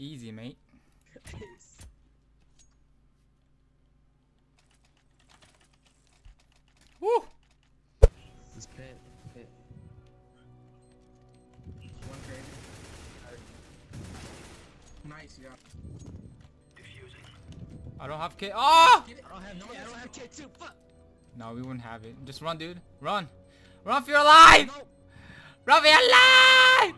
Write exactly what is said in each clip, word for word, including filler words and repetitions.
Easy, mate. Woo! This pit, pit. One crazy. Nice, yeah. I don't have kit. Oh! Get it. I don't have no. I don't have kit too. Fuck. No, we wouldn't have it. Just run, dude. Run. Run for your life! No. Run for your life!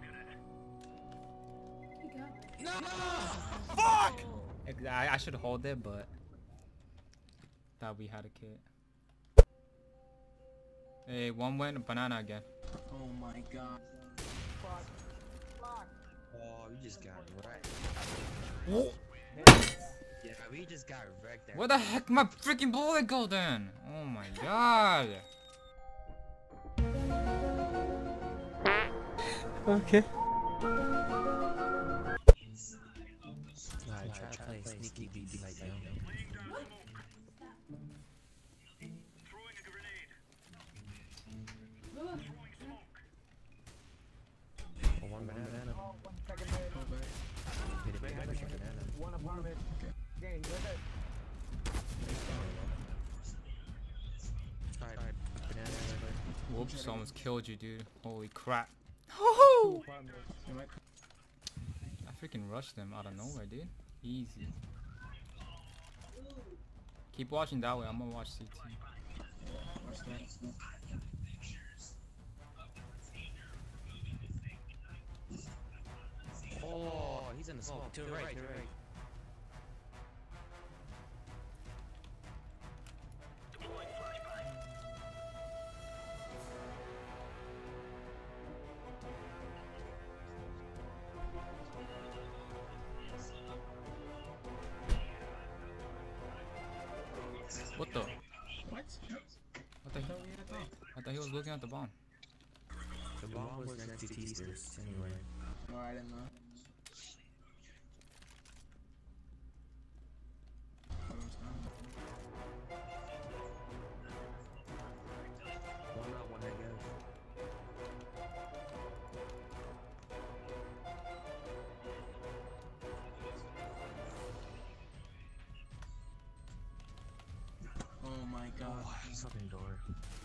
No. Fuck! I, I should hold it, but thought we had a kit. Hey, one went banana again. Oh my god. Fuck. Fuck. Oh, we just got wrecked. Whoa. Yeah, we just got wrecked there. Where the heck my freaking bullet go then? Oh my god. Okay. Nah, try to play sneaky beat like that. Oh, one banana. Hit it, hit it, hit it, banana. One apartment. Okay. Alright, banana. Whoops, almost killed you, dude. Holy crap. Oh! I freaking rushed them out of nowhere, dude. Easy. Keep watching that way. I'm gonna watch C T. Oh, he's in the smoke. To the right, to the right. What the? What? What the hell? I thought he was looking at the bomb. The bomb was next to T-Sters, anyway. Oh, I didn't know. One up, one negative. Oh my god. Oh, fucking door.